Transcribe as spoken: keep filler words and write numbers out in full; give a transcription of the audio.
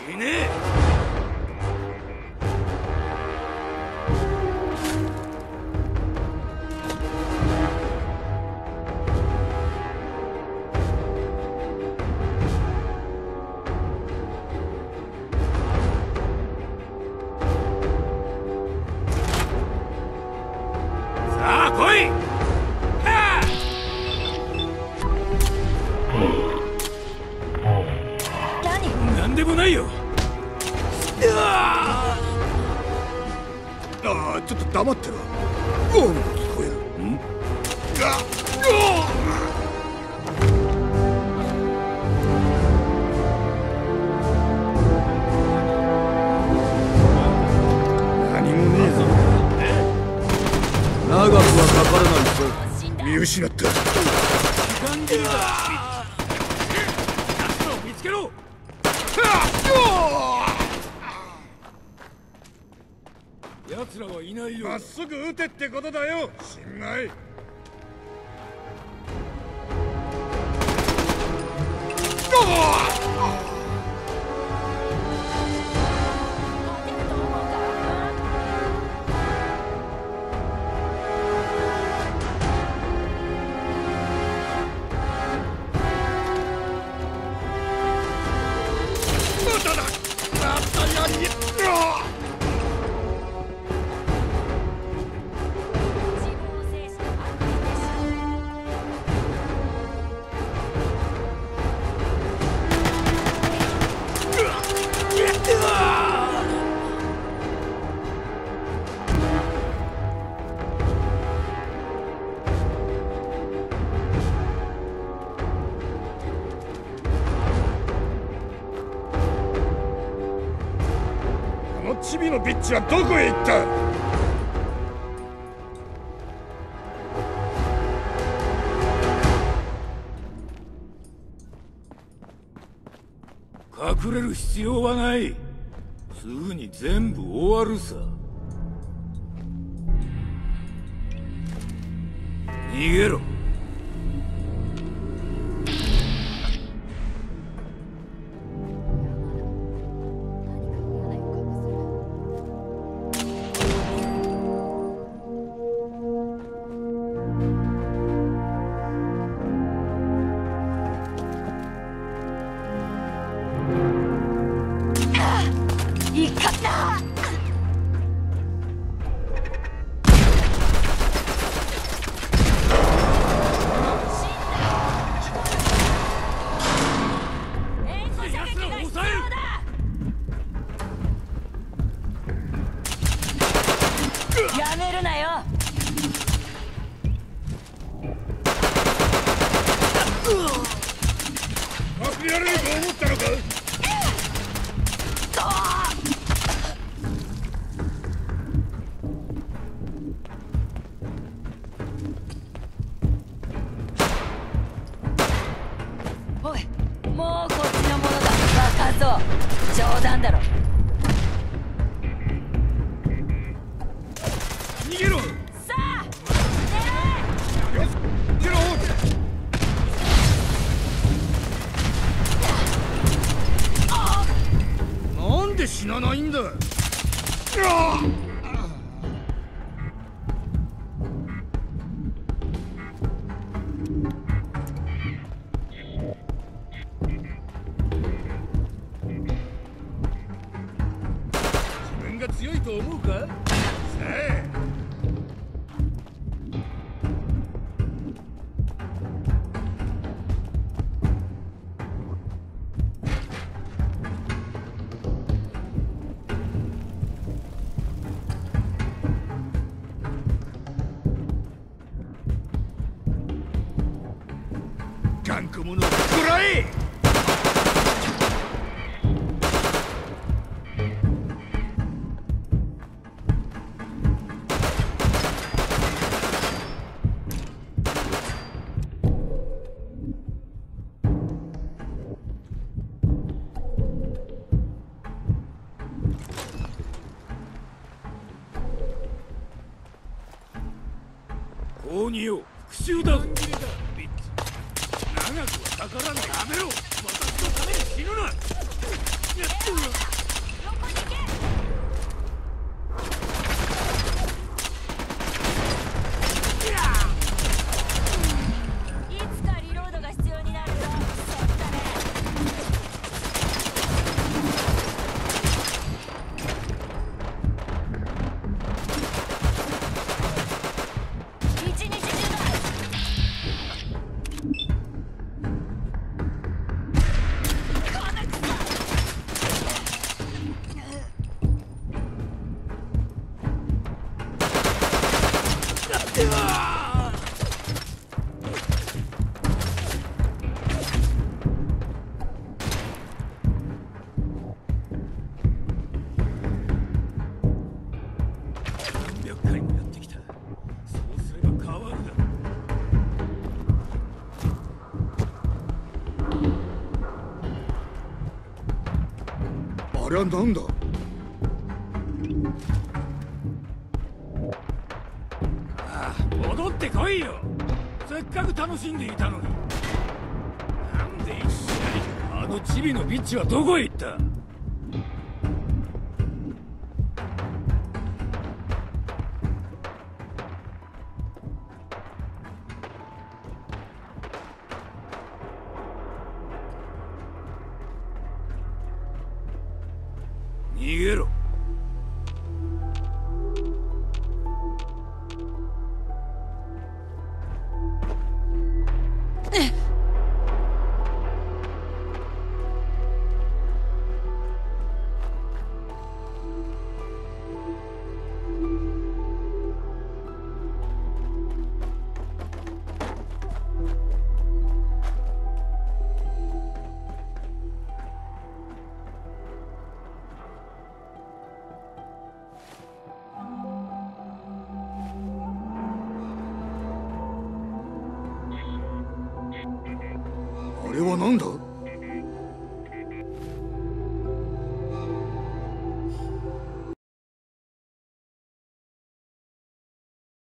けねえ。さあ来い。はあ、何？なんでもないよ。ああ、ちょっと黙ってろ。おう、聞こえる。ん？あ何もねえぞ。長くはかからないぞ。見失った。時間切れだ。やつを見つけろ。奴らはいないよ。まっすぐ撃てってことだよ。新米。まただ。またやり。あのチビのビッチはどこへ行った？隠れる必要はない。すぐに全部終わるさ。逃げろ。 いかった。やめるなよ。 隠れられると思ったのか？ おい、もうこっちのものだ。バカそう冗談だろ。 逃げろ。 さあ狙え。 よし、逃げろ。なんで死なないんだ。自分が強いと思うか？さあ。頑固者を食らえ。高二よ、復讐だぞ。長くはかからない。やめろ。私のために死ぬな。やっとる。 あれはなんだ？ああ、戻ってこいよ。せっかく楽しんでいたのに。なんでいきなりあのチビのビッチはどこへ行った？逃げろ。あれはなんだ？